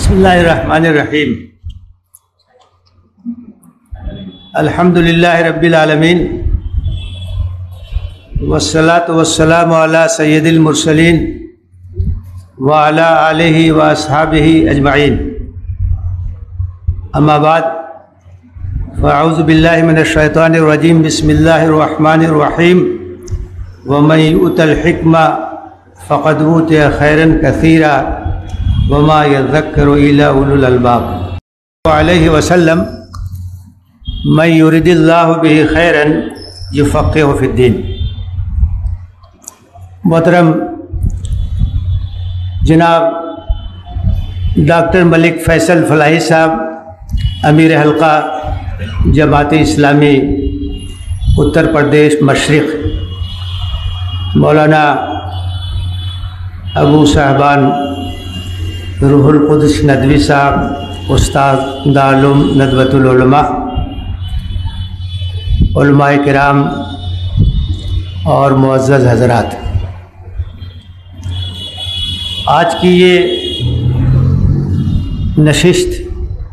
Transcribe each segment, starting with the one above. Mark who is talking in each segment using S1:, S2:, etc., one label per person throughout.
S1: بسم اللہ الرحمن الرحیم الحمدللہ رب العالمین والصلاة والسلام علی سید المرسلین وعلی آلہ واصحابہ اجمعین اما بعد فاعوذ باللہ من الشیطان الرجیم بسم اللہ الرحمن الرحیم ومن یؤت الحکمہ فقد اوتی خیرا کثیرا وما يذكر إلا أولو الألباب علیہ وسلم من يرد اللہ به خیرا یفقهہ فی الدین۔ محترم جناب ڈاکٹر ملک فیصل فلاحی صاحب، امیر حلقہ جماعت اسلامی اتر پردیش مشرق، مولانا ابو صاحبان روح القدس ندوی صاحب، استاد دارالعلوم ندوۃ العلماء، علماء کرام اور معزز حضرات، آج کی یہ نشست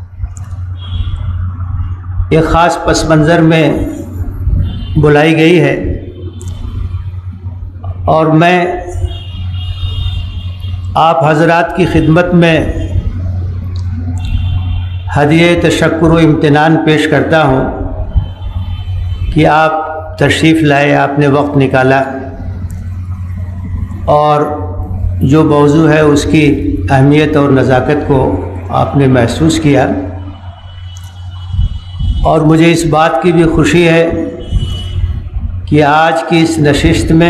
S1: ایک خاص پس منظر میں بلائی گئی ہے اور میں آپ حضرات کی خدمت میں ہدیہ تشکر و امتنان پیش کرتا ہوں کہ آپ تشریف لائے، آپ نے وقت نکالا اور جو موضوع ہے اس کی اہمیت اور نزاکت کو آپ نے محسوس کیا، اور مجھے اس بات کی بھی خوشی ہے کہ آج کی اس نشست میں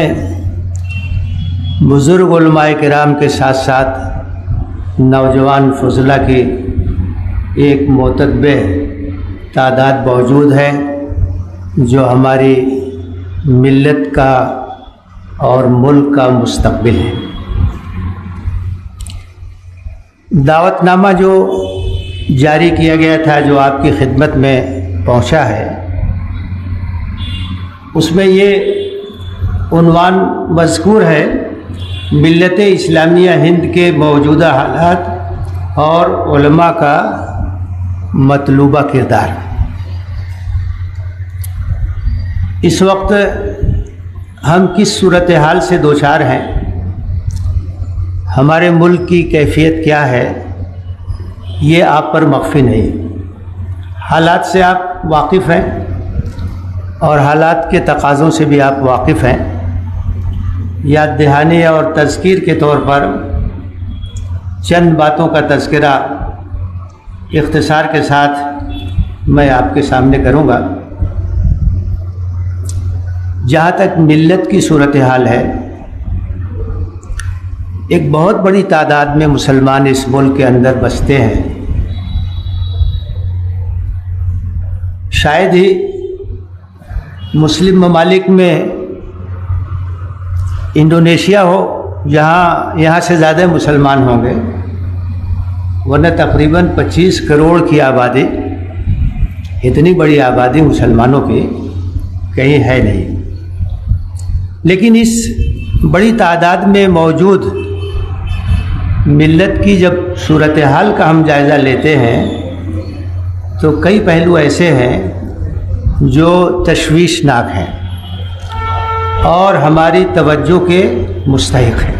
S1: بزرگ علماء کرام کے ساتھ ساتھ نوجوان فضلہ کی ایک معتدب تعداد موجود ہے جو ہماری ملت کا اور ملک کا مستقبل ہے۔ دعوت نامہ جو جاری کیا گیا تھا، جو آپ کی خدمت میں پہنچا ہے، اس میں یہ عنوان مذکور ہے: ملت اسلامیہ ہند کے موجودہ حالات اور علماء کا مطلوبہ کردار۔ اس وقت ہم کس صورتحال سے دوچار ہیں، ہمارے ملک کی کیفیت کیا ہے، یہ آپ پر مخفی نہیں۔ حالات سے آپ واقف ہیں اور حالات کے تقاضوں سے بھی آپ واقف ہیں۔ یاد دہانی اور تذکیر کے طور پر چند باتوں کا تذکرہ اختصار کے ساتھ میں آپ کے سامنے کروں گا۔ جہاں تک ملت کی صورتحال ہے، ایک بہت بڑی تعداد میں مسلمان اس ملک کے اندر بستے ہیں۔ شاید ہی مسلم ممالک میں انڈونیشیا ہو جہاں یہاں سے زیادہ مسلمان ہوں گے، ورنہ تقریباً 25 کروڑ کی آبادی، اتنی بڑی آبادی مسلمانوں کی کہیں ہے نہیں۔ لیکن اس بڑی تعداد میں موجود ملت کی جب صورتحال کا ہم جائزہ لیتے ہیں تو کئی پہلو ایسے ہیں جو تشویشناک ہیں اور ہماری توجہ کے مستحق ہے۔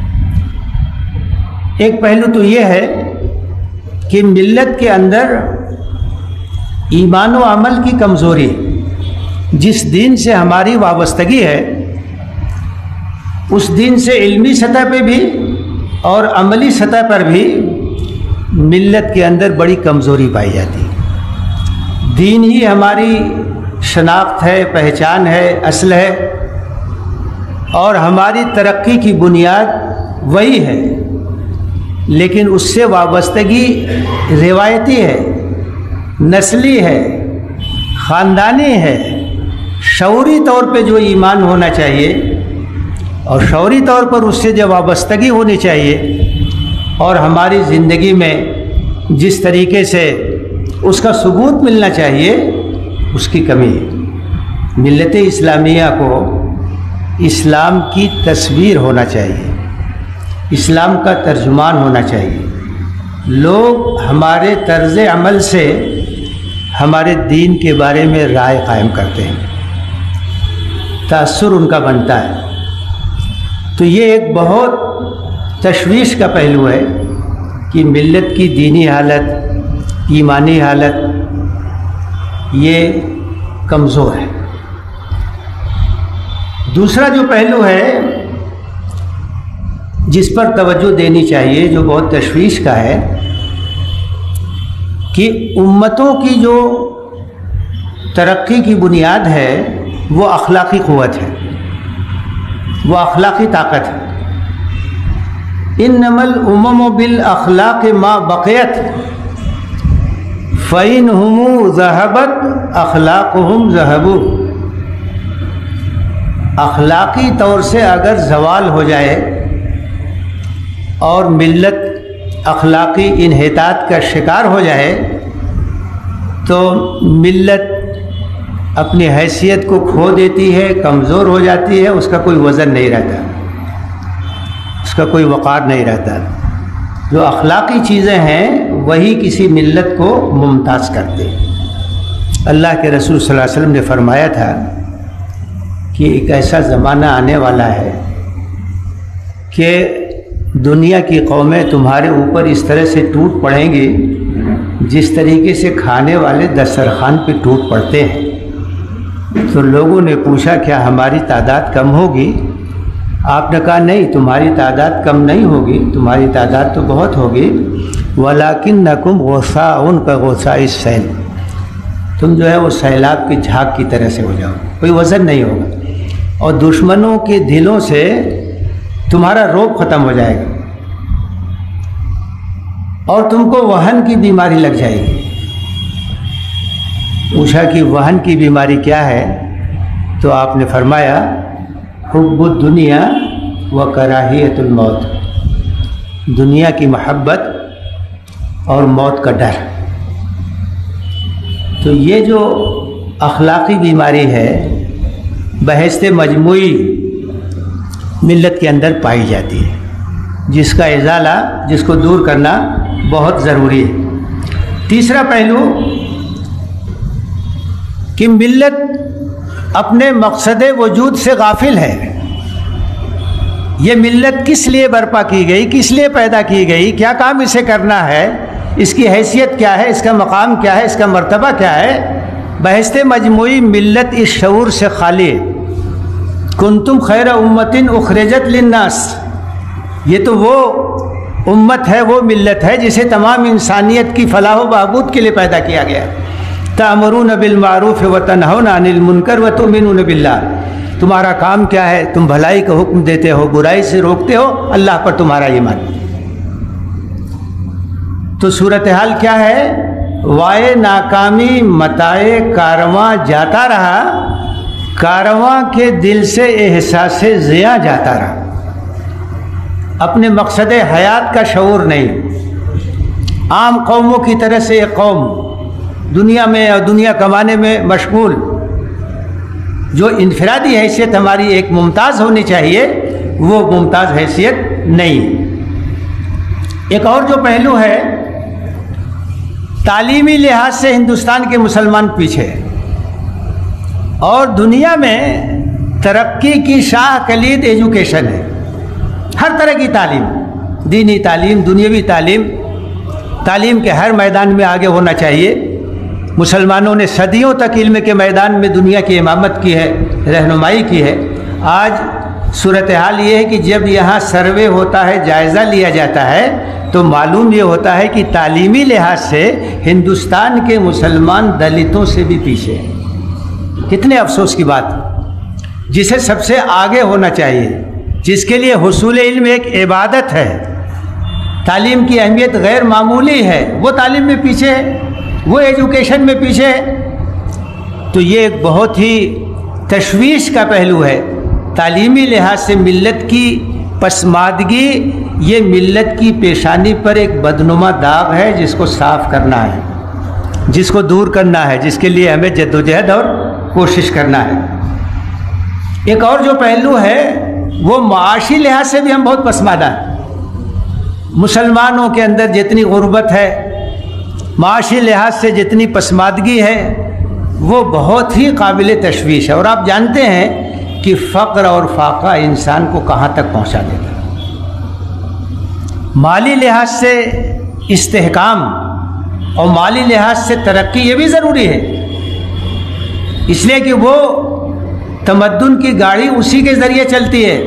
S1: ایک پہلو تو یہ ہے کہ ملت کے اندر ایمان و عمل کی کمزوری، جس دین سے ہماری وابستگی ہے، اس دین سے علمی سطح پہ بھی اور عملی سطح پر بھی ملت کے اندر بڑی کمزوری پائی جاتی ہے۔ دین ہی ہماری شناخت ہے، پہچان ہے، اصل ہے، اور ہماری ترقی کی بنیاد وہی ہے، لیکن اس سے وابستگی روایتی ہے، نسلی ہے، خاندانی ہے۔ شعوری طور پہ جو ایمان ہونا چاہیے اور شعوری طور پر اس سے جو وابستگی ہونی چاہیے اور ہماری زندگی میں جس طریقے سے اس کا ثبوت ملنا چاہیے، اس کی کمی ہے۔ ملت اسلامیہ کو اسلام کی تصویر ہونا چاہیے، اسلام کا ترجمان ہونا چاہیے، لوگ ہمارے طرز عمل سے ہمارے دین کے بارے میں رائے قائم کرتے ہیں، تاثر ان کا بنتا ہے۔ تو یہ ایک بہت تشویش کا پہلو ہے کہ ملت کی دینی حالت، ایمانی حالت یہ کمزور ہے۔ دوسرا جو پہلو ہے جس پر توجہ دینی چاہیے، جو بہت تشویش کا ہے، کہ امتوں کی جو ترقی کی بنیاد ہے وہ اخلاقی قوت ہے، وہ اخلاقی طاقت ہے۔ انما الامم بالاخلاق ما بقیت فإنهم ذهبت اخلاقهم ذهبوا۔ اخلاقی طور سے اگر زوال ہو جائے اور ملت اخلاقی انحطاط کا شکار ہو جائے تو ملت اپنی حیثیت کو کھو دیتی ہے، کمزور ہو جاتی ہے، اس کا کوئی وزن نہیں رہتا، اس کا کوئی وقار نہیں رہتا۔ جو اخلاقی چیزیں ہیں وہی کسی ملت کو ممتاز کرتے ہیں۔ اللہ کے رسول صلی اللہ علیہ وسلم نے فرمایا تھا کہ ایک ایسا زمانہ آنے والا ہے کہ دنیا کی قومیں تمہارے اوپر اس طرح سے ٹوٹ پڑیں گی جس طریقے سے کھانے والے دسترخوان پہ ٹوٹ پڑتے ہیں۔ تو لوگوں نے پوچھا کیا ہماری تعداد کم ہوگی؟ آپ نے کہا نہیں، تمہاری تعداد کم نہیں ہوگی، تمہاری تعداد تو بہت ہوگی، وَلَكِنَّكُمْ غُثَاءٌ كَغُثَاءِ السَّيْلِ، تم جو ہے وہ سیلاب کی جھاگ کی طرح سے ہو جاؤ، کوئی وزن نہیں ہوگا، اور دشمنوں کے دلوں سے تمہارا روب ختم ہو جائے گا اور تم کو وہن کی بیماری لگ جائے گی۔ پوچھا کہ وہن کی بیماری کیا ہے؟ تو آپ نے فرمایا حب الدنیا و کراہیت الموت، دنیا کی محبت اور موت کا ڈر۔ تو یہ جو اخلاقی بیماری ہے بحث مجموعی ملت کے اندر پائی جاتی ہے، جس کا ازالہ، جس کو دور کرنا بہت ضروری ہے۔ تیسرا پہلو کہ ملت اپنے مقصد وجود سے غافل ہے۔ یہ ملت کس لیے برپا کی گئی، کس لیے پیدا کی گئی، کیا کام اسے کرنا ہے، اس کی حیثیت کیا ہے، اس کا مقام کیا ہے، اس کا مرتبہ کیا ہے، بحث مجموعی ملت اس شعور سے خالی ہے۔ کنتم خیر امت اخرجت للناس، یہ تو وہ امت ہے، وہ ملت ہے جسے تمام انسانیت کی فلاح و بہبود کے لیے پیدا کیا گیا۔ تأمرون بالمعروف وتنہون عن المنکر وتؤمنون باللہ، تمہارا کام کیا ہے؟ تم بھلائی کا حکم دیتے ہو، برائی سے روکتے ہو، اللہ پر تمہارا ایمان۔ تو صورتحال کیا ہے؟ وائے ناکامی متائے کارواں جاتا رہا، کارواں کے دل سے احساس ضیاء جاتا رہا، اپنے مقصد حیات کا شعور نہیں۔ عام قوموں کی طرح سے ایک قوم دنیا میں اور دنیا کمانے میں مشغول، جو انفرادی حیثیت ہماری ایک ممتاز ہونی چاہیے وہ ممتاز حیثیت نہیں۔ ایک اور جو پہلو ہے، تعلیمی لحاظ سے ہندوستان کے مسلمان پیچھے، اور دنیا میں ترقی کی شاہ کلید ایجوکیشن ہے، ہر طرح کی تعلیم، دینی تعلیم، دنیاوی تعلیم، تعلیم کے ہر میدان میں آگے ہونا چاہیے۔ مسلمانوں نے صدیوں تک علم کے میدان میں دنیا کی امامت کی ہے، رہنمائی کی ہے۔ آج صورتحال یہ ہے کہ جب یہاں سروے ہوتا ہے، جائزہ لیا جاتا ہے، تو معلوم یہ ہوتا ہے کہ تعلیمی لحاظ سے ہندوستان کے مسلمان دلتوں سے بھی پیچھے ہیں۔ کتنے افسوس کی بات، جسے سب سے آگے ہونا چاہیے، جس کے لیے حصول علم ایک عبادت ہے، تعلیم کی اہمیت غیر معمولی ہے، وہ تعلیم میں پیچھے ہے، وہ ایجوکیشن میں پیچھے ہے۔ تو یہ ایک بہت ہی تشویش کا پہلو ہے۔ تعلیمی لحاظ سے ملت کی پسماندگی یہ ملت کی پیشانی پر ایک بدنما داغ ہے، جس کو صاف کرنا ہے، جس کو دور کرنا ہے، جس کے لیے ہمیں جدوجہد اور کوشش کرنا ہے۔ ایک اور جو پہلو ہے وہ معاشی لحاظ سے بھی ہم بہت پسماندہ ہیں۔ مسلمانوں کے اندر جتنی غربت ہے، معاشی لحاظ سے جتنی پسماندگی ہے، وہ بہت ہی قابل تشویش ہے۔ اور آپ جانتے ہیں کہ فقر اور فاقہ انسان کو کہاں تک پہنچا دیتا ہے۔ مالی لحاظ سے استحکام اور مالی لحاظ سے ترقی یہ بھی ضروری ہے، اس لیے کہ وہ تمدن کی گاڑی اسی کے ذریعے چلتی ہے۔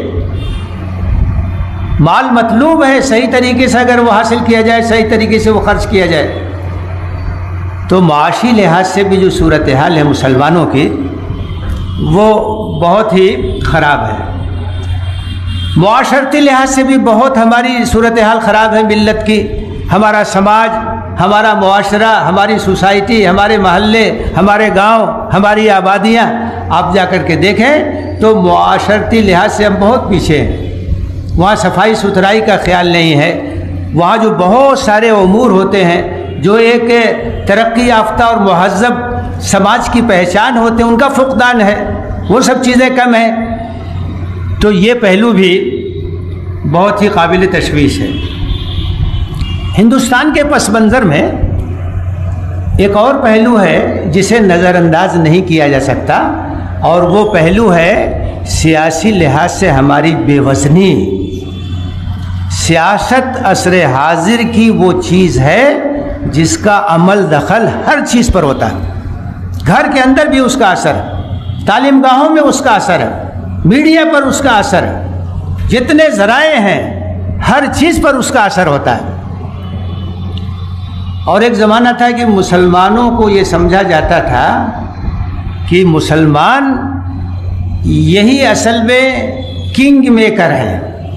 S1: مال مطلوب ہے، صحیح طریقے سے اگر وہ حاصل کیا جائے، صحیح طریقے سے وہ خرچ کیا جائے، تو معاشی لحاظ سے بھی جو صورتحال ہے مسلمانوں کی وہ بہت ہی خراب ہے۔ معاشرتی لحاظ سے بھی بہت ہماری صورتحال خراب ہے ملت کی۔ ہمارا سماج، ہمارا معاشرہ، ہماری سوسائٹی، ہمارے محلے، ہمارے گاؤں، ہماری آبادیاں آپ جا کر کے دیکھیں تو معاشرتی لحاظ سے ہم بہت پیچھے ہیں۔ وہاں صفائی ستھرائی کا خیال نہیں ہے، وہاں جو بہت سارے امور ہوتے ہیں جو ایک ترقی یافتہ اور مہذب سماج کی پہچان ہوتے ہیں ان کا فقدان ہے، وہ سب چیزیں کم ہیں۔ تو یہ پہلو بھی بہت ہی قابل تشویش ہے۔ ہندوستان کے پس منظر میں ایک اور پہلو ہے جسے نظر انداز نہیں کیا جا سکتا، اور وہ پہلو ہے سیاسی لحاظ سے ہماری بے وزنی۔ سیاست عصر حاضر کی وہ چیز ہے جس کا عمل دخل ہر چیز پر ہوتا ہے۔ گھر کے اندر بھی اس کا اثر ہے، تعلیم گاہوں میں اس کا اثر ہے، میڈیا پر اس کا اثر ہے، جتنے ذرائع ہیں ہر چیز پر اس کا اثر ہوتا ہے۔ اور ایک زمانہ تھا کہ مسلمانوں کو یہ سمجھا جاتا تھا کہ مسلمان یہی اصل میں کنگ میکر ہے،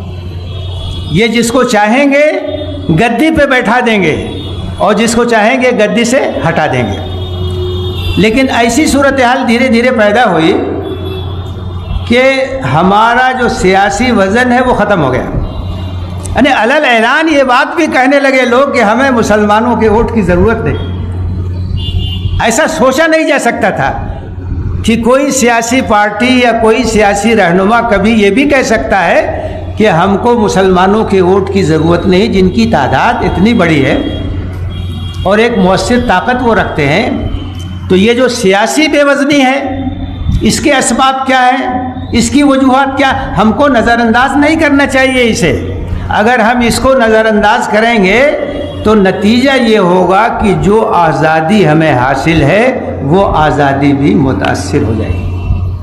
S1: یہ جس کو چاہیں گے گدی پہ بیٹھا دیں گے اور جس کو چاہیں گے گدی سے ہٹا دیں گے۔ لیکن ایسی صورتحال دھیرے دھیرے پیدا ہوئی کہ ہمارا جو سیاسی وزن ہے وہ ختم ہو گیا، یعنی علل اعلان یہ بات بھی کہنے لگے لوگ کہ ہمیں مسلمانوں کے ووٹ کی ضرورت نہیں۔ ایسا سوچا نہیں جا سکتا تھا کہ کوئی سیاسی پارٹی یا کوئی سیاسی رہنما کبھی یہ بھی کہہ سکتا ہے کہ ہم کو مسلمانوں کے ووٹ کی ضرورت نہیں، جن کی تعداد اتنی بڑی ہے اور ایک مؤثر طاقت وہ رکھتے ہیں۔ تو یہ جو سیاسی بے وزنی ہے اس کے اسباب کیا ہیں، اس کی وجوہات کیا، ہم کو نظر انداز نہیں کرنا چاہیے اسے۔ اگر ہم اس کو نظر انداز کریں گے تو نتیجہ یہ ہوگا کہ جو آزادی ہمیں حاصل ہے وہ آزادی بھی متاثر ہو جائے گی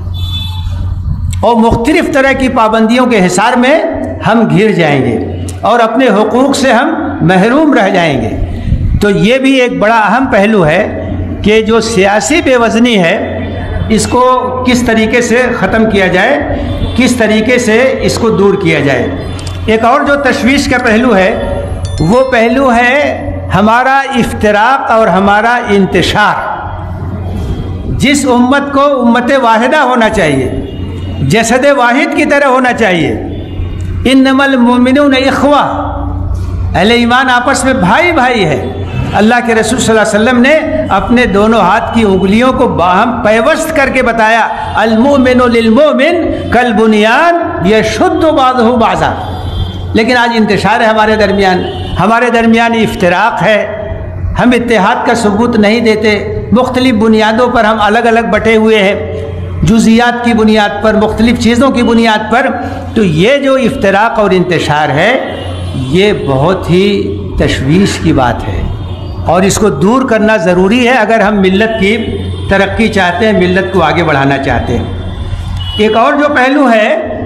S1: اور مختلف طرح کی پابندیوں کے حصار میں ہم گھر جائیں گے اور اپنے حقوق سے ہم محروم رہ جائیں گے۔ تو یہ بھی ایک بڑا اہم پہلو ہے کہ جو سیاسی بے وزنی ہے اس کو کس طریقے سے ختم کیا جائے، کس طریقے سے اس کو دور کیا جائے۔ ایک اور جو تشویش کا پہلو ہے وہ پہلو ہے ہمارا افتراق اور ہمارا انتشار۔ جس امت کو امت واحدہ ہونا چاہیے، جسد واحد کی طرح ہونا چاہیے، انما المؤمنون اخوہ، اہل ایمان آپس میں بھائی بھائی ہے۔ اللہ کے رسول صلی اللہ علیہ وسلم نے اپنے دونوں ہاتھ کی انگلیوں کو باہم پیوست کر کے بتایا، المؤمن للمؤمن کالبنیان یشد بعضہ بعضا۔ لیکن آج انتشار ہے ہمارے درمیان افتراق ہے، ہم اتحاد کا ثبوت نہیں دیتے، مختلف بنیادوں پر ہم الگ الگ بٹے ہوئے ہیں، جزیات کی بنیاد پر، مختلف چیزوں کی بنیاد پر۔ تو یہ جو افتراق اور انتشار ہے یہ بہت ہی تشویش کی بات ہے اور اس کو دور کرنا ضروری ہے اگر ہم ملت کی ترقی چاہتے ہیں، ملت کو آگے بڑھانا چاہتے ہیں۔ ایک اور جو پہلو ہے،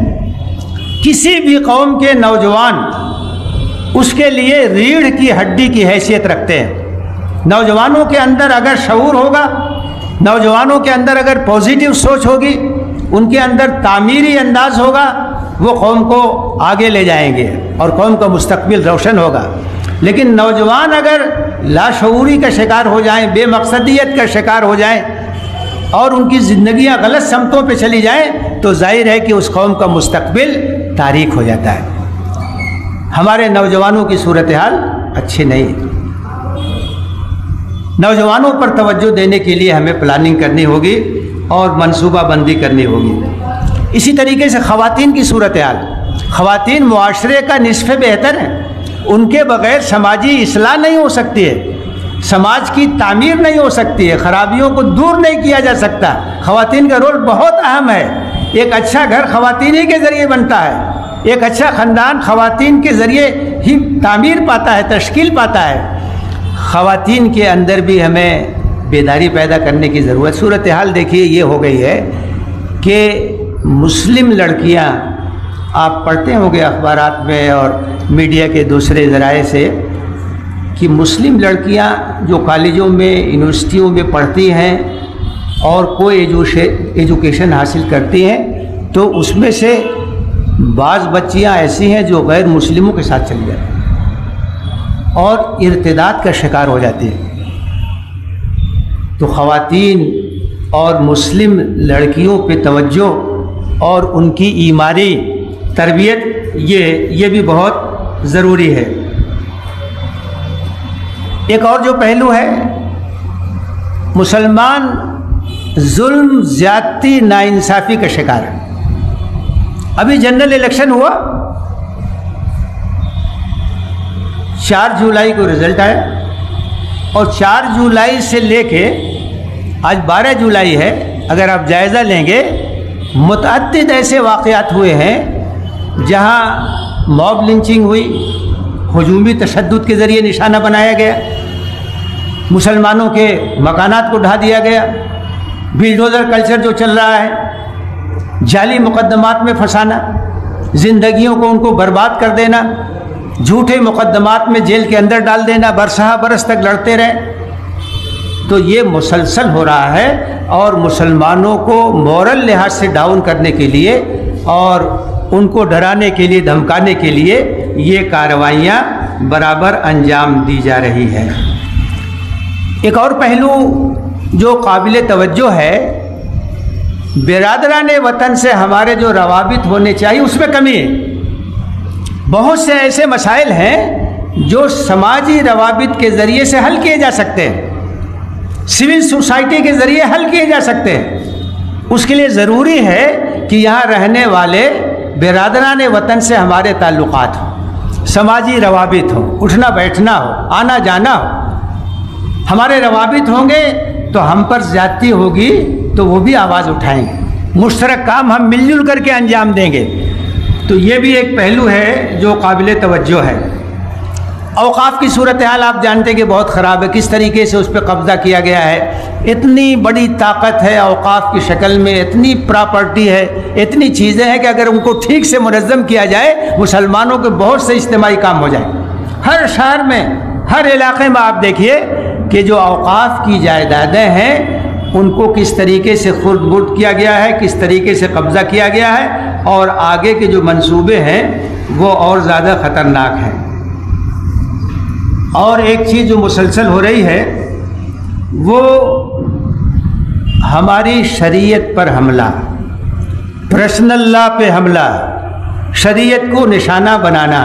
S1: کسی بھی قوم کے نوجوان اس کے لیے ریڑھ کی ہڈی کی حیثیت رکھتے ہیں۔ نوجوانوں کے اندر اگر شعور ہوگا، نوجوانوں کے اندر اگر پازیٹیو سوچ ہوگی، ان کے اندر تعمیری انداز ہوگا، وہ قوم کو آگے لے جائیں گے اور قوم کا مستقبل روشن ہوگا۔ لیکن نوجوان اگر لاشعوری کا شکار ہو جائیں، بے مقصدیت کا شکار ہو جائیں اور ان کی زندگیاں غلط سمتوں پہ چلی جائیں تو ظاہر ہے کہ اس قوم کا مستقبل تاریک ہو جاتا ہے۔ ہمارے نوجوانوں کی صورتحال اچھی نہیں ہے۔ نوجوانوں پر توجہ دینے کے لیے ہمیں پلاننگ کرنی ہوگی اور منصوبہ بندی کرنی ہوگی۔ اسی طریقے سے خواتین کی صورتحال، خواتین معاشرے کا نصف بہتر ہیں ان کے بغیر سماجی اصلاح نہیں ہو سکتی ہے، سماج کی تعمیر نہیں ہو سکتی ہے، خرابیوں کو دور نہیں کیا جا سکتا۔ خواتین کا رول بہت اہم ہے۔ ایک اچھا گھر خواتین ہی کے ذریعے بنتا ہے، ایک اچھا خاندان خواتین کے ذریعے ہی تعمیر پاتا ہے، تشکیل پاتا ہے۔ خواتین کے اندر بھی ہمیں بیداری پیدا کرنے کی ضرورت۔ صورتحال دیکھیے یہ ہو گئی ہے کہ مسلم لڑکیاں، آپ پڑھتے ہوں گے اخبارات میں اور میڈیا کے دوسرے ذرائع سے، کہ مسلم لڑکیاں جو کالجوں میں یونیورسٹیوں میں پڑھتی ہیں اور کوئی ایجوکیشن حاصل کرتی ہیں، تو اس میں سے بعض بچیاں ایسی ہیں جو غیر مسلموں کے ساتھ چلی جاتی ہیں اور ارتداد کا شکار ہو جاتی ہیں۔ تو خواتین اور مسلم لڑکیوں پہ توجہ اور ان کی ایمانی تربیت یہ بھی بہت ضروری ہے۔ ایک اور جو پہلو ہے، مسلمان ظلم، زیادتی، ناانصافی کا شکار ہے۔ ابھی جنرل الیکشن ہوا، 4 جولائی کو رزلٹ آیا، اور 4 جولائی سے لے کے آج 12 جولائی ہے، اگر آپ جائزہ لیں گے متعدد ایسے واقعات ہوئے ہیں جہاں موب لنچنگ ہوئی، ہجومی تشدد کے ذریعے نشانہ بنایا گیا، مسلمانوں کے مکانات کو ڈھا دیا گیا، بلڈوزر کلچر جو چل رہا ہے، جعلی مقدمات میں پھنسانا، زندگیوں کو ان کو برباد کر دینا، جھوٹے مقدمات میں جیل کے اندر ڈال دینا، برسہ برس تک لڑتے رہے۔ تو یہ مسلسل ہو رہا ہے، اور مسلمانوں کو مورل لحاظ سے ڈاؤن کرنے کے لیے اور ان کو ڈرانے کے لیے، دھمکانے کے لیے یہ کارروائیاں برابر انجام دی جا رہی ہیں۔ ایک اور پہلو جو قابل توجہ ہے، برادران وطن سے ہمارے جو روابط ہونے چاہیے اس میں کمی ہے۔ بہت سے ایسے مسائل ہیں جو سماجی روابط کے ذریعے سے حل کیے جا سکتے ہیں، سول سوسائٹی کے ذریعے حل کیے جا سکتے ہیں۔ اس کے لیے ضروری ہے کہ یہاں رہنے والے برادران وطن سے ہمارے تعلقات ہوں، سماجی روابط ہوں، اٹھنا بیٹھنا ہو، آنا جانا ہو۔ ہمارے روابط ہوں گے تو ہم پر زیادتی ہوگی تو وہ بھی آواز اٹھائیں گے، مشترک کام ہم مل جل کر کے انجام دیں گے۔ تو یہ بھی ایک پہلو ہے جو قابل توجہ ہے۔ اوقاف کی صورتحال آپ جانتے ہیں کہ بہت خراب ہے، کس طریقے سے اس پہ قبضہ کیا گیا ہے۔ اتنی بڑی طاقت ہے اوقاف کی شکل میں، اتنی پراپرٹی ہے، اتنی چیزیں ہیں کہ اگر ان کو ٹھیک سے منظم کیا جائے مسلمانوں کے بہت سے اجتماعی کام ہو جائیں۔ ہر شہر میں، ہر علاقے میں آپ دیکھیے کہ جو اوقاف کی جائیدادیں ہیں ان کو کس طریقے سے خرد برد کیا گیا ہے، کس طریقے سے قبضہ کیا گیا ہے، اور آگے کے جو منصوبے ہیں وہ اور زیادہ خطرناک ہیں۔ اور ایک چیز جو مسلسل ہو رہی ہے وہ ہماری شریعت پر حملہ، پرسنل لا پہ حملہ، شریعت کو نشانہ بنانا۔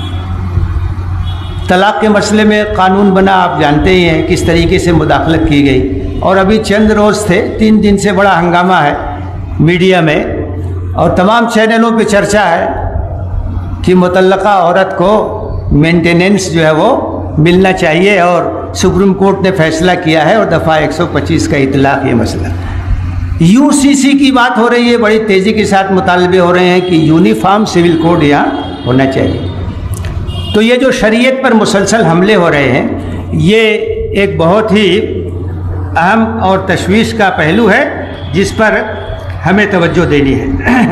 S1: طلاق کے مسئلے میں قانون بنا، آپ جانتے ہی ہیں کس طریقے سے مداخلت کی گئی، اور ابھی چند روز تھے، 3 دن سے بڑا ہنگامہ ہے میڈیا میں اور تمام چینلوں پہ چرچا ہے کہ مطلقہ عورت کو مینٹیننس جو ہے وہ ملنا چاہیے، اور سپریم کورٹ نے فیصلہ کیا ہے اور دفعہ 125 کا اطلاق یہ مسئلہ۔ UCC کی بات ہو رہی ہے، بڑی تیزی کے ساتھ مطالبے ہو رہے ہیں کہ یونیفارم سول کوڈ یہاں ہونا چاہیے۔ تو یہ جو شریعت پر مسلسل حملے ہو رہے ہیں یہ ایک بہت ہی اہم اور تشویش کا پہلو ہے جس پر ہمیں توجہ دینی ہے۔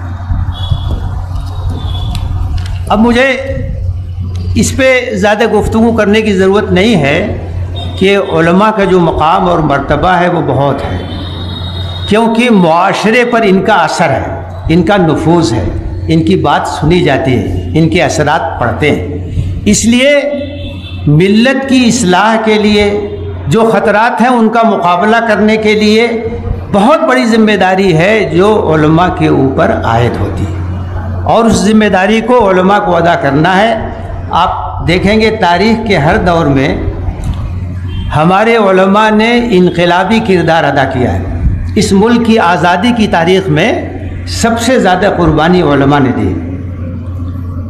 S1: اب مجھے اس پہ زیادہ گفتگو کرنے کی ضرورت نہیں ہے کہ علماء کا جو مقام اور مرتبہ ہے وہ بہت ہے، کیونکہ معاشرے پر ان کا اثر ہے، ان کا نفوذ ہے، ان کی بات سنی جاتی ہے، ان کے اثرات پڑتے ہیں۔ اس لیے ملت کی اصلاح کے لیے جو خطرات ہیں ان کا مقابلہ کرنے کے لیے بہت بڑی ذمہ داری ہے جو علماء کے اوپر عائد ہوتی ہے، اور اس ذمہ داری کو علماء کو ادا کرنا ہے۔ آپ دیکھیں گے تاریخ کے ہر دور میں ہمارے علماء نے انقلابی کردار ادا کیا ہے۔ اس ملک کی آزادی کی تاریخ میں سب سے زیادہ قربانی علماء نے دی۔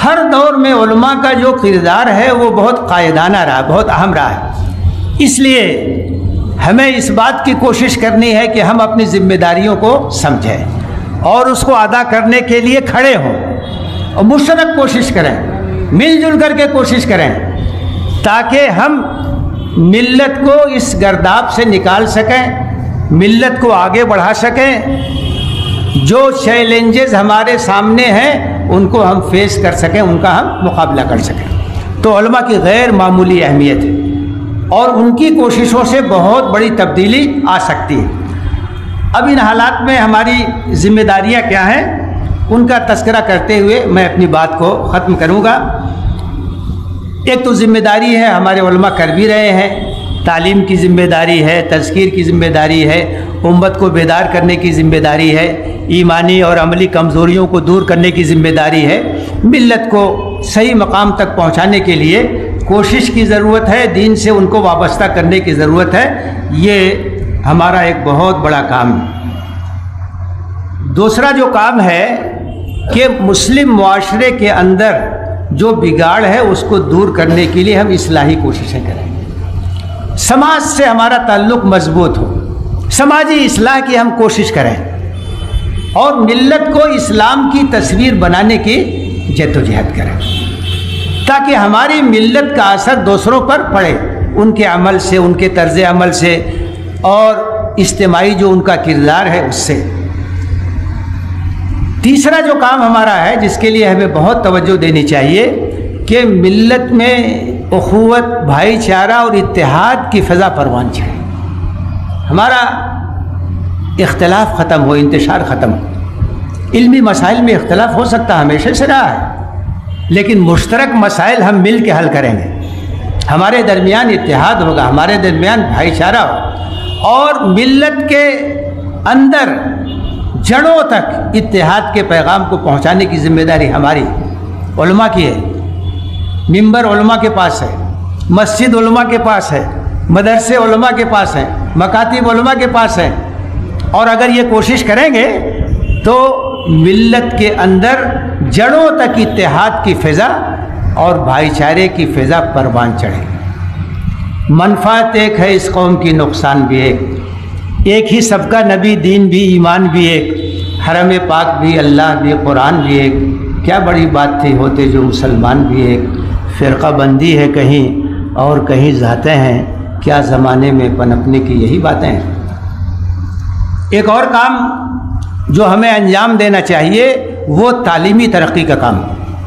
S1: ہر دور میں علماء کا جو کردار ہے وہ بہت قائدانہ رہا، بہت اہم رہا ہے۔ اس لیے ہمیں اس بات کی کوشش کرنی ہے کہ ہم اپنی ذمہ داریوں کو سمجھیں اور اس کو ادا کرنے کے لیے کھڑے ہوں اور مشترک کوشش کریں، مل جل کر کے کوشش کریں، تاکہ ہم ملت کو اس گرداب سے نکال سکیں، ملت کو آگے بڑھا سکیں، جو چیلنجز ہمارے سامنے ہیں ان کو ہم فیس کر سکیں، ان کا ہم مقابلہ کر سکیں۔ تو علماء کی غیر معمولی اہمیت ہے اور ان کی کوششوں سے بہت بڑی تبدیلی آ سکتی ہے۔ اب ان حالات میں ہماری ذمہ داریاں کیا ہیں ان کا تذکرہ کرتے ہوئے میں اپنی بات کو ختم کروں گا۔ ایک تو ذمہ داری ہے، ہمارے علماء کر بھی رہے ہیں، تعلیم کی ذمہ داری ہے، تذکیر کی ذمہ داری ہے، امت کو بیدار کرنے کی ذمہ داری ہے، ایمانی اور عملی کمزوریوں کو دور کرنے کی ذمہ داری ہے، ملت کو صحیح مقام تک پہنچانے کے لیے کوشش کی ضرورت ہے، دین سے ان کو وابستہ کرنے کی ضرورت ہے۔ یہ ہمارا ایک بہت بڑا کام ہے۔ دوسرا جو کام ہے کہ مسلم معاشرے کے اندر جو بگاڑ ہے اس کو دور کرنے کے لیے ہم اصلاحی کوششیں کریں، سماج سے ہمارا تعلق مضبوط ہو، سماجی اصلاح کی ہم کوشش کریں اور ملت کو اسلام کی تصویر بنانے کی جدوجہد کریں، تاکہ ہماری ملت کا اثر دوسروں پر پڑے، ان کے عمل سے، ان کے طرز عمل سے اور اجتماعی جو ان کا کردار ہے اس سے۔ تیسرا جو کام ہمارا ہے جس کے لیے ہمیں بہت توجہ دینی چاہیے کہ ملت میں اخوت، بھائی چارہ اور اتحاد کی فضا پروان چڑھے، ہمارا اختلاف ختم ہو، انتشار ختم ہو۔ علمی مسائل میں اختلاف ہو سکتا ہمیشہ سے رہا ہے، لیکن مشترک مسائل ہم مل کے حل کریں گے، ہمارے درمیان اتحاد ہوگا، ہمارے درمیان بھائی چارہ ہوگا اور ملت کے اندر جڑوں تک اتحاد کے پیغام کو پہنچانے کی ذمہ داری ہماری علماء کی ہے۔ منبر علماء کے پاس ہے، مسجد علماء کے پاس ہے، مدرسے علماء کے پاس ہیں، مکاتب علماء کے پاس ہیں، اور اگر یہ کوشش کریں گے تو ملت کے اندر جڑوں تک اتحاد کی فضا اور بھائی چارے کی فضا پروان چڑھے۔ منفعت ایک ہے اس قوم کی، نقصان بھی ایک ہی سب کا نبی، دین بھی، ایمان بھی ایک، حرم پاک بھی، اللہ بھی، قرآن بھی ایک، کیا بڑی بات تھی ہوتے جو مسلمان بھی ایک، فرقہ بندی ہے کہیں اور کہیں ذاتیں ہیں، کیا زمانے میں پنپنے کی یہی باتیں ہیں۔ ایک اور کام جو ہمیں انجام دینا چاہیے وہ تعلیمی ترقی کا کام،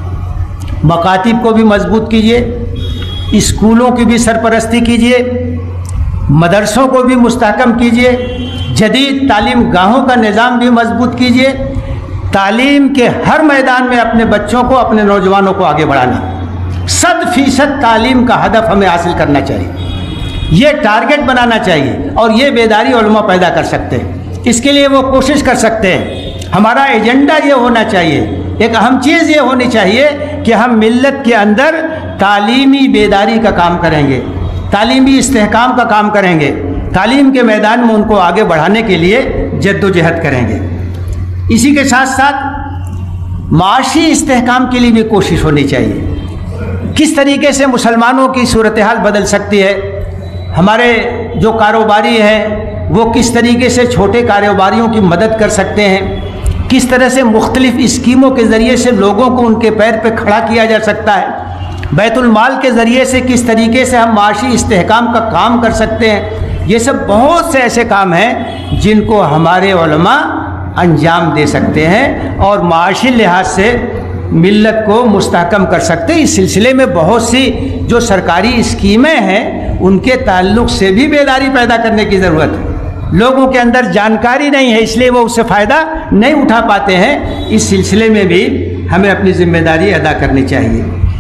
S1: مکاتب کو بھی مضبوط کیجیے، اسکولوں کی بھی سرپرستی کیجیے، مدرسوں کو بھی مستحکم کیجیے، جدید تعلیم گاہوں کا نظام بھی مضبوط کیجیے، تعلیم کے ہر میدان میں اپنے بچوں کو، اپنے نوجوانوں کو آگے بڑھانا، 100% تعلیم کا ہدف ہمیں حاصل کرنا چاہیے، یہ ٹارگٹ بنانا چاہیے اور یہ بیداری علماء پیدا کر سکتے ہیں، اس کے لیے وہ کوشش کر سکتے ہیں۔ ہمارا ایجنڈا یہ ہونا چاہیے، ایک اہم چیز یہ ہونی چاہیے کہ ہم ملت کے اندر تعلیمی بیداری کا کام کریں گے، تعلیمی استحکام کا کام کریں گے، تعلیم کے میدان میں ان کو آگے بڑھانے کے لیے جد و جہد کریں گے۔ اسی کے ساتھ ساتھ معاشی استحکام کے لیے بھی کوشش ہونی چاہیے۔ کس طریقے سے مسلمانوں کی صورتحال بدل سکتی ہے، ہمارے جو کاروباری ہیں وہ کس طریقے سے چھوٹے کاروباریوں کی مدد کر سکتے ہیں، کس طرح سے مختلف اسکیموں کے ذریعے سے لوگوں کو ان کے پیر پہ کھڑا کیا جا سکتا ہے، بیت المال کے ذریعے سے کس طریقے سے ہم معاشی استحکام کا کام کر سکتے ہیں، یہ سب بہت سے ایسے کام ہیں جن کو ہمارے علماء انجام دے سکتے ہیں اور معاشی لحاظ سے ملت کو مستحکم کر سکتے ہیں۔ اس سلسلے میں بہت سی جو سرکاری اسکیمیں ہیں ان کے تعلق سے بھی بیداری پیدا کرنے کی ضرورت ہے، لوگوں کے اندر جانکاری نہیں ہے اس لیے وہ اس سے فائدہ نہیں اٹھا پاتے ہیں، اس سلسلے میں بھی ہمیں اپنی ذمہ داری ادا کرنی چاہیے۔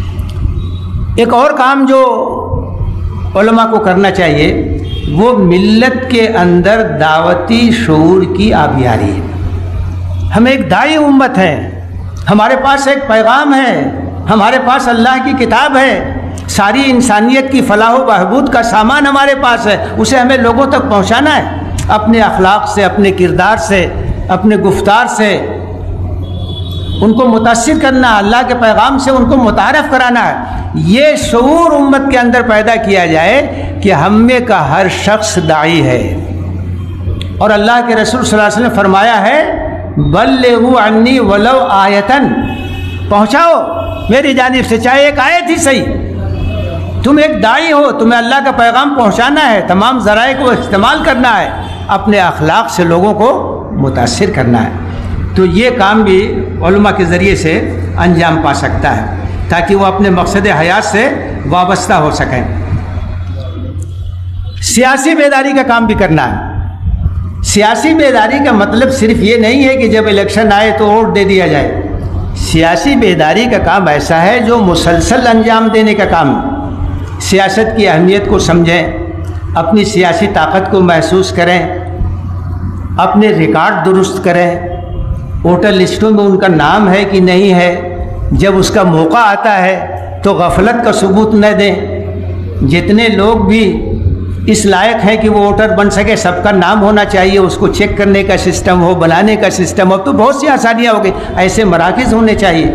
S1: ایک اور کام جو علماء کو کرنا چاہیے وہ ملت کے اندر دعوتی شعور کی آبیاری ہے۔ ہم ایک داعی امت ہیں، ہمارے پاس ایک پیغام ہے، ہمارے پاس اللہ کی کتاب ہے، ساری انسانیت کی فلاح و بہبود کا سامان ہمارے پاس ہے، اسے ہمیں لوگوں تک پہنچانا ہے، اپنے اخلاق سے، اپنے کردار سے، اپنے گفتار سے، ان کو متاثر کرنا، اللہ کے پیغام سے ان کو متعارف کرانا ہے۔ یہ شعور امت کے اندر پیدا کیا جائے کہ ہم میں کا ہر شخص داعی ہے، اور اللہ کے رسول صلی اللہ علیہ وسلم نے فرمایا ہے بلغوا عنی ولو آیتن، پہنچاؤ میری جانب سے چاہے ایک آیت ہی صحیح۔ تم ایک داعی ہو، تمہیں اللہ کا پیغام پہنچانا ہے، تمام ذرائع کو استعمال کرنا ہے، اپنے اخلاق سے لوگوں کو متاثر کرنا ہے۔ تو یہ کام بھی علماء کے ذریعے سے انجام پا سکتا ہے تاکہ وہ اپنے مقصد حیات سے وابستہ ہو سکیں۔ سیاسی بیداری کا کام بھی کرنا ہے۔ سیاسی بیداری کا مطلب صرف یہ نہیں ہے کہ جب الیکشن آئے تو ووٹ دے دیا جائے۔ سیاسی بیداری کا کام ایسا ہے جو مسلسل انجام دینے کا کام ہے۔ سیاست کی اہمیت کو سمجھیں، اپنی سیاسی طاقت کو محسوس کریں، اپنے ریکارڈ درست کریں، ووٹر لسٹوں میں ان کا نام ہے کہ نہیں ہے، جب اس کا موقع آتا ہے تو غفلت کا ثبوت نہ دیں۔ جتنے لوگ بھی اس لائق ہیں کہ وہ ووٹر بن سکے سب کا نام ہونا چاہیے، اس کو چیک کرنے کا سسٹم ہو، بنانے کا سسٹم ہو، تو بہت سی آسانیاں ہو گئی، ایسے مراکز ہونے چاہیے۔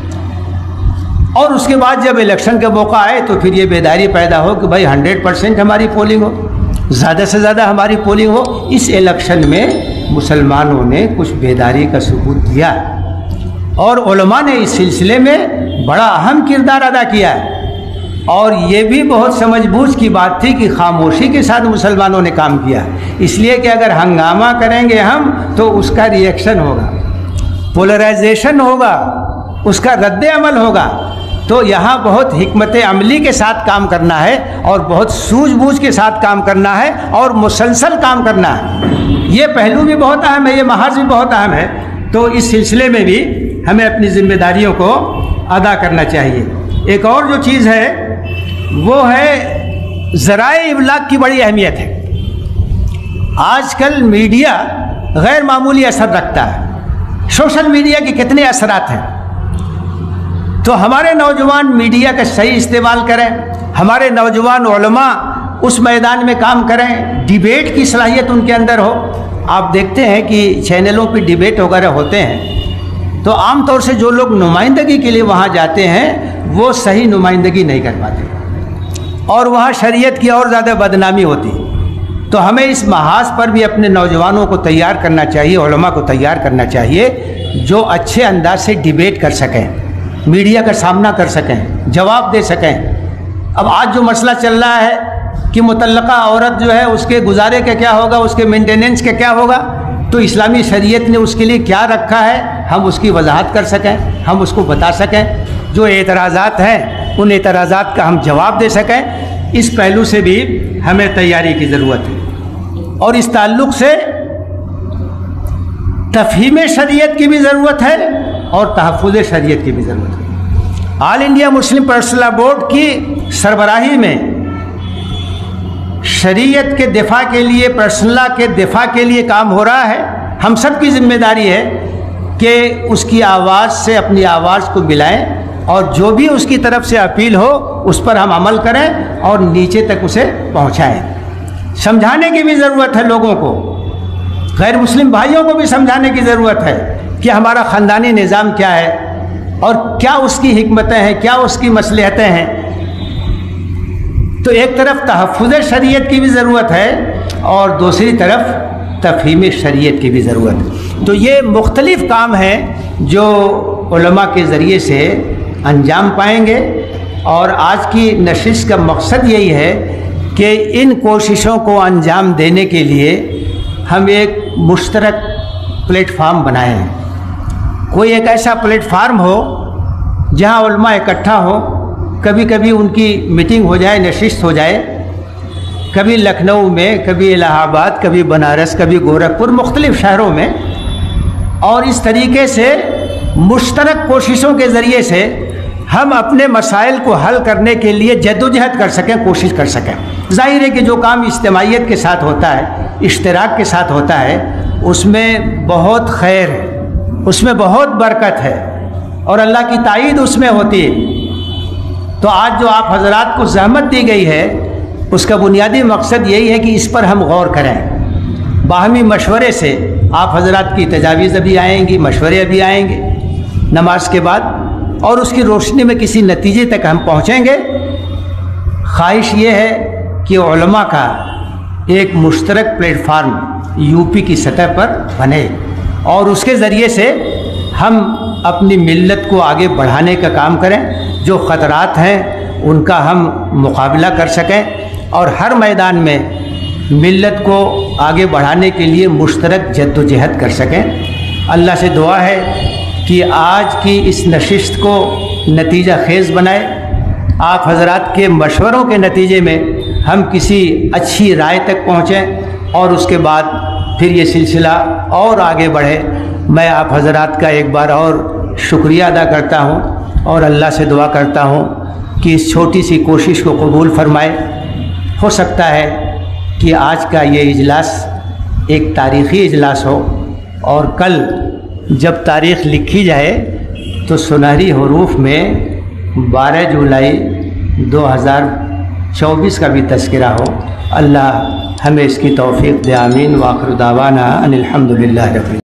S1: اور اس کے بعد جب الیکشن کا موقع آئے تو پھر یہ بیداری پیدا ہو کہ بھائی 100% ہماری پولنگ ہو، زیادہ سے زیادہ ہماری پولنگ ہو۔ اس الیکشن میں مسلمانوں نے کچھ بیداری کا ثبوت دیا اور علماء نے اس سلسلے میں بڑا اہم کردار ادا کیا ہے، اور یہ بھی بہت سمجھ بوجھ کی بات تھی کہ خاموشی کے ساتھ مسلمانوں نے کام کیا، اس لیے کہ اگر ہنگامہ کریں گے ہم تو اس کا ری ایکشن ہوگا، پولرائزیشن ہوگا، اس کا رد عمل ہوگا۔ تو یہاں بہت حکمت عملی کے ساتھ کام کرنا ہے اور بہت سوجھ بوجھ کے ساتھ کام کرنا ہے اور مسلسل کام کرنا ہے۔ یہ پہلو بھی بہت اہم ہے، یہ محاذ بھی بہت اہم ہے۔ تو اس سلسلے میں بھی ہمیں اپنی ذمہ داریوں کو ادا کرنا چاہیے۔ ایک اور جو چیز ہے وہ ہے ذرائع ابلاغ کی بڑی اہمیت ہے۔ آج کل میڈیا غیر معمولی اثر رکھتا ہے، سوشل میڈیا کے کتنے اثرات ہیں۔ تو ہمارے نوجوان میڈیا کا صحیح استعمال کریں، ہمارے نوجوان علماء اس میدان میں کام کریں، ڈیبیٹ کی صلاحیت ان کے اندر ہو۔ آپ دیکھتے ہیں کہ چینلوں پہ ڈیبیٹ وغیرہ ہوتے ہیں تو عام طور سے جو لوگ نمائندگی کے لیے وہاں جاتے ہیں وہ صحیح نمائندگی نہیں کر پاتے اور وہاں شریعت کی اور زیادہ بدنامی ہوتی۔ تو ہمیں اس محاذ پر بھی اپنے نوجوانوں کو تیار کرنا چاہیے، علماء کو تیار کرنا چاہیے جو اچھے انداز سے ڈیبیٹ کر سکیں، میڈیا کا سامنا کر سکیں، جواب دے سکیں۔ اب آج جو مسئلہ چل رہا ہے کہ مطلقہ عورت جو ہے اس کے گزارے کا کیا ہوگا، اس کے مینٹیننس کا کیا ہوگا، تو اسلامی شریعت نے اس کے لیے کیا رکھا ہے ہم اس کی وضاحت کر سکیں، ہم اس کو بتا سکیں، جو اعتراضات ہیں ان اعتراضات کا ہم جواب دے سکیں۔ اس پہلو سے بھی ہمیں تیاری کی ضرورت ہے، اور اس تعلق سے تفہیم شریعت کی بھی ضرورت ہے اور تحفظ شریعت کی بھی ضرورت ہے۔ All India Muslim Personal Law Board کی سربراہی میں شریعت کے دفاع کے لیے، پرسنل لاء کے دفاع کے لیے کام ہو رہا ہے۔ ہم سب کی ذمہ داری ہے کہ اس کی آواز سے اپنی آواز کو ملائیں اور جو بھی اس کی طرف سے اپیل ہو اس پر ہم عمل کریں اور نیچے تک اسے پہنچائیں۔ سمجھانے کی بھی ضرورت ہے لوگوں کو، غیر مسلم بھائیوں کو بھی سمجھانے کی ضرورت ہے کہ ہمارا خاندانی نظام کیا ہے اور کیا اس کی حکمتیں ہیں، کیا اس کی مصلحتیں ہیں۔ تو ایک طرف تحفظ شریعت کی بھی ضرورت ہے اور دوسری طرف تفہیم شریعت کی بھی ضرورت ہے۔ تو یہ مختلف کام ہیں جو علماء کے ذریعے سے انجام پائیں گے، اور آج کی نشست کا مقصد یہی ہے کہ ان کوششوں کو انجام دینے کے لیے ہم ایک مشترک پلیٹ فارم بنائیں۔ کوئی ایک ایسا پلیٹ فارم ہو جہاں علماء اکٹھا ہو، کبھی کبھی ان کی میٹنگ ہو جائے، نشست ہو جائے، کبھی لکھنؤ میں، کبھی الہ آباد، کبھی بنارس، کبھی گورکھپور، مختلف شہروں میں، اور اس طریقے سے مشترک کوششوں کے ذریعے سے ہم اپنے مسائل کو حل کرنے کے لیے جدوجہد کر سکیں، کوشش کر سکیں۔ ظاہر ہے کہ جو کام اجتماعیت کے ساتھ ہوتا ہے، اشتراک کے ساتھ ہوتا ہے، اس میں بہت خیر ہے، اس میں بہت برکت ہے اور اللہ کی تائید اس میں ہوتی ہے۔ تو آج جو آپ حضرات کو زحمت دی گئی ہے اس کا بنیادی مقصد یہی ہے کہ اس پر ہم غور کریں، باہمی مشورے سے۔ آپ حضرات کی تجاویز ابھی آئیں گی، مشورے ابھی آئیں گے، نماز کے بعد، اور اس کی روشنی میں کسی نتیجے تک ہم پہنچیں گے۔ خواہش یہ ہے کہ علماء کا ایک مشترک پلیٹ فارم یو پی کی سطح پر بنے، اور اس کے ذریعے سے ہم اپنی ملت کو آگے بڑھانے کا کام کریں، جو خطرات ہیں ان کا ہم مقابلہ کر سکیں، اور ہر میدان میں ملت کو آگے بڑھانے کے لیے مشترک جد و جہد کر سکیں۔ اللہ سے دعا ہے کہ آج کی اس نشست کو نتیجہ خیز بنائے، آپ حضرات کے مشوروں کے نتیجے میں ہم کسی اچھی رائے تک پہنچیں، اور اس کے بعد پھر یہ سلسلہ اور آگے بڑھے۔ میں آپ حضرات کا ایک بار اور شکریہ ادا کرتا ہوں، اور اللہ سے دعا کرتا ہوں کہ اس چھوٹی سی کوشش کو قبول فرمائے۔ ہو سکتا ہے کہ آج کا یہ اجلاس ایک تاریخی اجلاس ہو، اور کل جب تاریخ لکھی جائے تو سنہری حروف میں 12 جولائی 2024 کا بھی تذکرہ ہو۔ اللہ ہمیں اس کی توفیق دے، آمین۔ وآخر دعوانا ان الحمد للہ رب العالمین۔